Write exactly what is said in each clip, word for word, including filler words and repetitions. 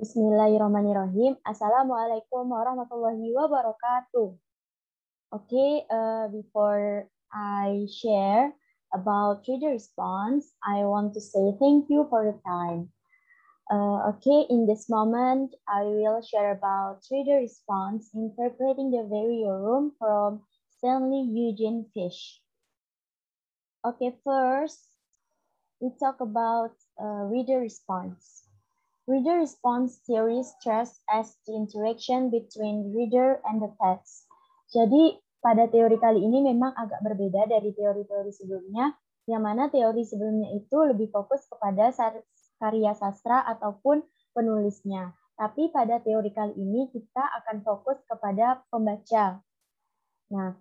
Bismillahirrahmanirrahim. Assalamualaikum warahmatullahi wabarakatuh. Okay, uh, before I share about reader response, I want to say thank you for the time. Uh, okay, in this moment, I will share about reader response, interpreting the Vario Room from Stanley Eugene Fish. Okay, first, we talk about uh, reader response. Reader response theory stress as the interaction between reader and the text. Jadi pada teori kali ini memang agak berbeda dari teori-teori sebelumnya, yang mana teori sebelumnya itu lebih fokus kepada karya sastra ataupun penulisnya. Tapi pada teori kali ini kita akan fokus kepada pembaca. Nah,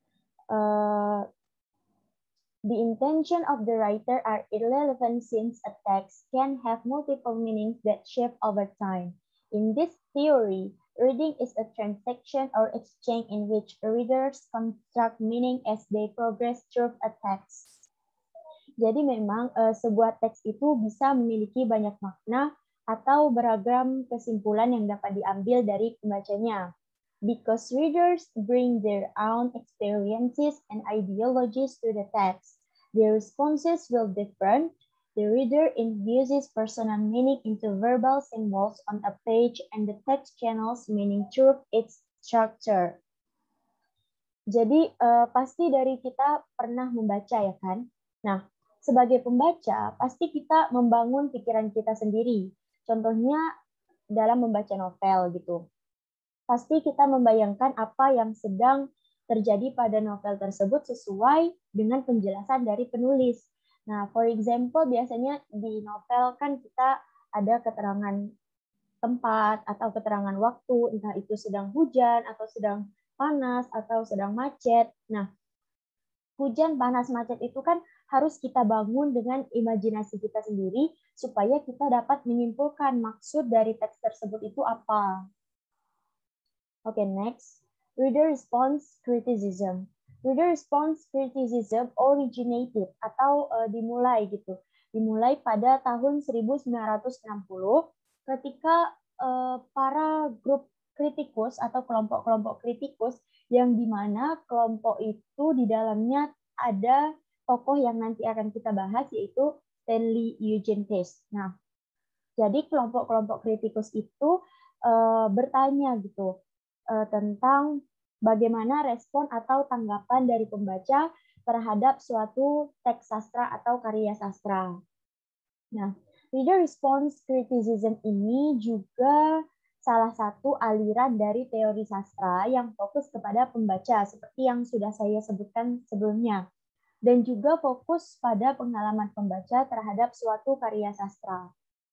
uh, the intention of the writer are irrelevant since a text can have multiple meanings that shift over time. In this theory, reading is a transaction or exchange in which readers construct meaning as they progress through a text. Jadi memang uh, sebuah teks itu bisa memiliki banyak makna atau beragam kesimpulan yang dapat diambil dari pembacanya. Because readers bring their own experiences and ideologies to the text, their responses will differ. The reader infuses personal meaning into verbal symbols on a page and the text channels meaning through its structure. Jadi uh, pasti dari kita pernah membaca ya kan? Nah, sebagai pembaca pasti kita membangun pikiran kita sendiri. Contohnya dalam membaca novel gitu. Pasti kita membayangkan apa yang sedang terjadi pada novel tersebut sesuai dengan penjelasan dari penulis. Nah, for example, biasanya di novel kan kita ada keterangan tempat atau keterangan waktu, entah itu sedang hujan atau sedang panas atau sedang macet. Nah, hujan, panas, macet itu kan harus kita bangun dengan imajinasi kita sendiri supaya kita dapat menyimpulkan maksud dari teks tersebut itu apa. Oke, okay, next. Reader response criticism. Reader response criticism originated atau uh, dimulai gitu. Dimulai pada tahun seribu sembilan ratus enam puluh ketika uh, para grup kritikus atau kelompok-kelompok kritikus yang dimana kelompok itu di dalamnya ada tokoh yang nanti akan kita bahas yaitu Stanley Eugene Fish. Nah, jadi kelompok-kelompok kritikus itu uh, bertanya gitu tentang bagaimana respon atau tanggapan dari pembaca terhadap suatu teks sastra atau karya sastra. Nah, reader response criticism ini juga salah satu aliran dari teori sastra yang fokus kepada pembaca, seperti yang sudah saya sebutkan sebelumnya. Dan juga fokus pada pengalaman pembaca terhadap suatu karya sastra.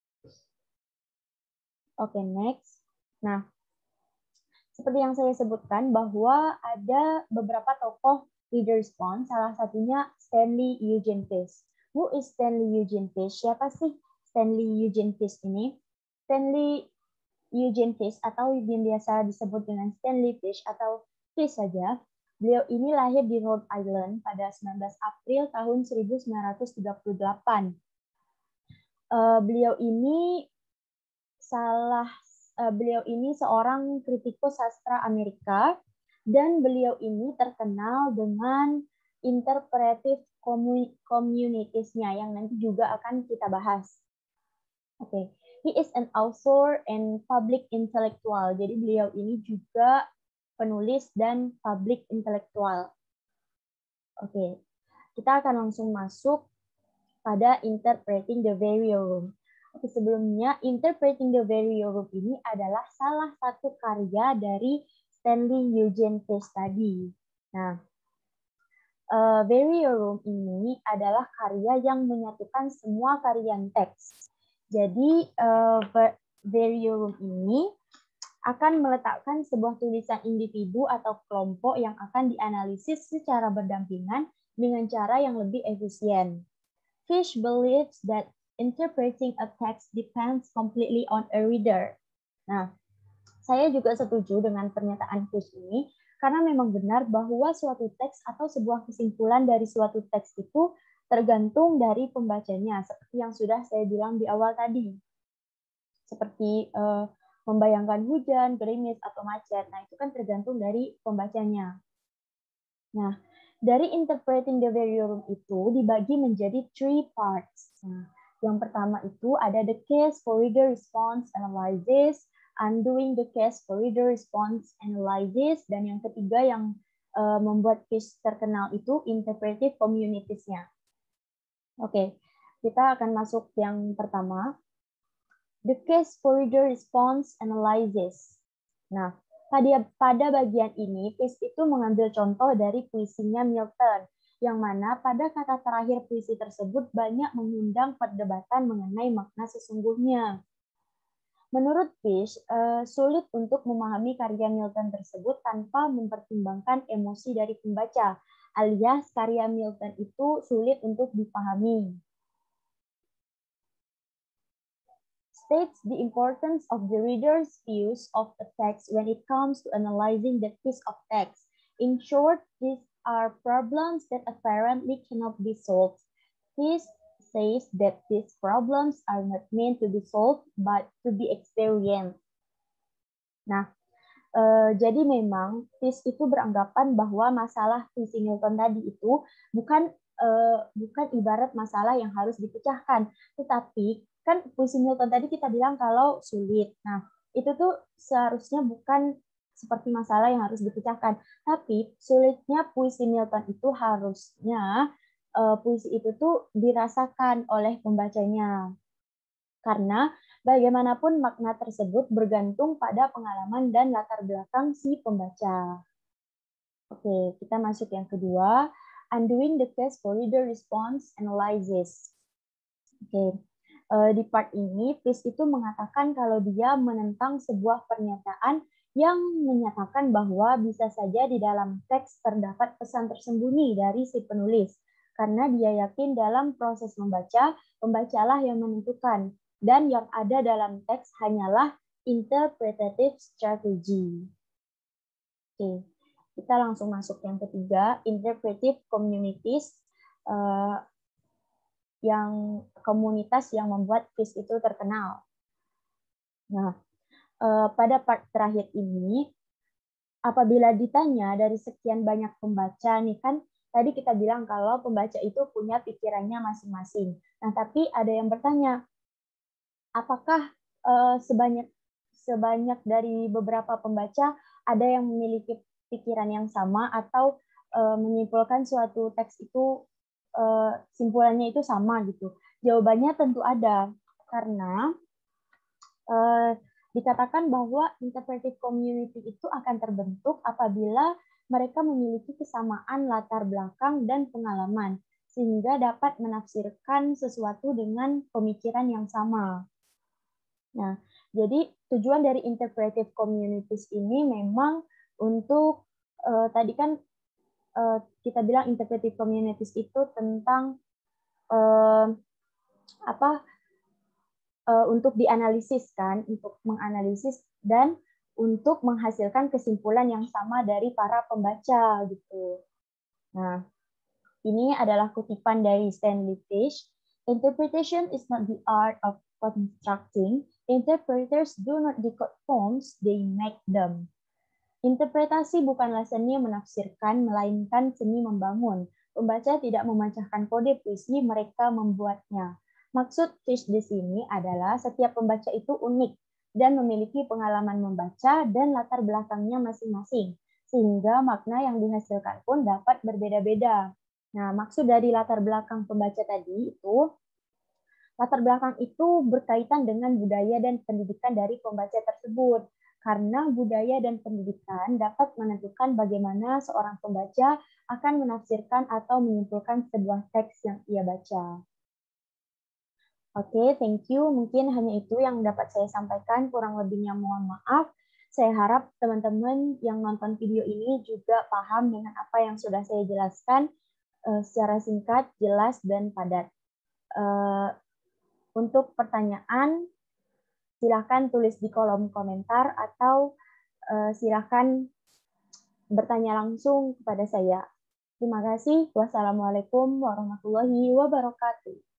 Oke, okay, next. Nah, seperti yang saya sebutkan bahwa ada beberapa tokoh reader response, salah satunya Stanley Eugene Fish. Who is Stanley Eugene Fish? Siapa sih Stanley Eugene Fish ini? Stanley Eugene Fish atau yang biasa disebut dengan Stanley Fish atau Fish saja. Beliau ini lahir di Rhode Island pada sembilan belas April tahun seribu sembilan ratus tiga puluh delapan. Uh, beliau ini salah Uh, beliau ini seorang kritikus sastra Amerika dan beliau ini terkenal dengan interpretive communities-nya yang nanti juga akan kita bahas. Oke, okay. He is an author and public intellectual. Jadi beliau ini juga penulis dan public intellectual. Oke, okay. Kita akan langsung masuk pada interpreting the Vario Room. Oke, sebelumnya, Interpreting the Vario Room ini adalah salah satu karya dari Stanley Eugene Fish tadi. Nah, uh, Vario Room ini adalah karya yang menyatukan semua varian teks. Jadi, uh, Vario Room ini akan meletakkan sebuah tulisan individu atau kelompok yang akan dianalisis secara berdampingan dengan cara yang lebih efisien. Fish believes that interpreting a text depends completely on a reader. Nah, saya juga setuju dengan pernyataan Fish ini karena memang benar bahwa suatu teks atau sebuah kesimpulan dari suatu teks itu tergantung dari pembacanya, seperti yang sudah saya bilang di awal tadi. seperti uh, membayangkan hujan, gerimis, atau macet. Nah, itu kan tergantung dari pembacanya. Nah, dari interpreting the variable itu dibagi menjadi three parts. Nah, yang pertama itu ada the case for reader response analysis, undoing the case for reader response analysis, dan yang ketiga yang uh, membuat case terkenal itu interpretive communities-nya. Oke, kita akan masuk yang pertama, the case for reader response analysis. Nah, pada, pada bagian ini, Peirce itu mengambil contoh dari puisinya Milton, yang mana pada kata terakhir puisi tersebut banyak mengundang perdebatan mengenai makna sesungguhnya. Menurut Peirce, uh, sulit untuk memahami karya Milton tersebut tanpa mempertimbangkan emosi dari pembaca, alias karya Milton itu sulit untuk dipahami. States the importance of the reader's views of a text when it comes to analyzing the piece of text. In short, these are problems that apparently cannot be solved. Peirce says that these problems are not meant to be solved, but to be experienced. Nah, uh, jadi memang Peirce itu beranggapan bahwa masalah puisi Milton tadi itu bukan uh, bukan ibarat masalah yang harus dipecahkan, tetapi kan puisi Milton tadi kita bilang kalau sulit. Nah, itu tuh seharusnya bukan seperti masalah yang harus dipecahkan, tapi sulitnya puisi Milton itu harusnya uh, puisi itu tuh dirasakan oleh pembacanya. Karena bagaimanapun makna tersebut bergantung pada pengalaman dan latar belakang si pembaca. Oke, kita masuk yang kedua, undoing the case for reader response analysis. Oke, di part ini Peirce itu mengatakan kalau dia menentang sebuah pernyataan yang menyatakan bahwa bisa saja di dalam teks terdapat pesan tersembunyi dari si penulis, karena dia yakin dalam proses membaca, pembacalah yang menentukan, dan yang ada dalam teks hanyalah interpretative strategy. Oke, kita langsung masuk yang ketiga, interpretive communities, uh, yang komunitas yang membuat Peirce itu terkenal. Nah, uh, pada part terakhir ini, apabila ditanya dari sekian banyak pembaca, nih kan tadi kita bilang kalau pembaca itu punya pikirannya masing-masing. Nah, tapi ada yang bertanya, apakah uh, sebanyak sebanyak dari beberapa pembaca ada yang memiliki pikiran yang sama atau uh, menyimpulkan suatu teks itu uh, simpulannya itu sama gitu? Jawabannya tentu ada, karena uh, dikatakan bahwa interpretive community itu akan terbentuk apabila mereka memiliki kesamaan latar belakang dan pengalaman, sehingga dapat menafsirkan sesuatu dengan pemikiran yang sama. Nah, jadi tujuan dari interpretive communities ini memang untuk uh, tadi kan uh, kita bilang interpretive communities itu tentang uh, apa uh, untuk dianalisis kan, untuk menganalisis dan untuk menghasilkan kesimpulan yang sama dari para pembaca gitu. Nah, ini adalah kutipan dari Stanley Fish. Interpretation is not the art of constructing. Interpreters do not decode forms, they make them. Interpretasi bukanlah seni menafsirkan, melainkan seni membangun. Pembaca tidak memecahkan kode puisi, mereka membuatnya. Maksud Fish di sini adalah setiap pembaca itu unik dan memiliki pengalaman membaca dan latar belakangnya masing-masing, sehingga makna yang dihasilkan pun dapat berbeda-beda. Nah, maksud dari latar belakang pembaca tadi itu, latar belakang itu berkaitan dengan budaya dan pendidikan dari pembaca tersebut. Karena budaya dan pendidikan dapat menentukan bagaimana seorang pembaca akan menafsirkan atau menyimpulkan sebuah teks yang ia baca. Oke, okay, thank you. Mungkin hanya itu yang dapat saya sampaikan. Kurang lebihnya mohon maaf. Saya harap teman-teman yang nonton video ini juga paham dengan apa yang sudah saya jelaskan uh, secara singkat, jelas, dan padat. Uh, Untuk pertanyaan, silakan tulis di kolom komentar atau uh, silakan bertanya langsung kepada saya. Terima kasih. Wassalamualaikum warahmatullahi wabarakatuh.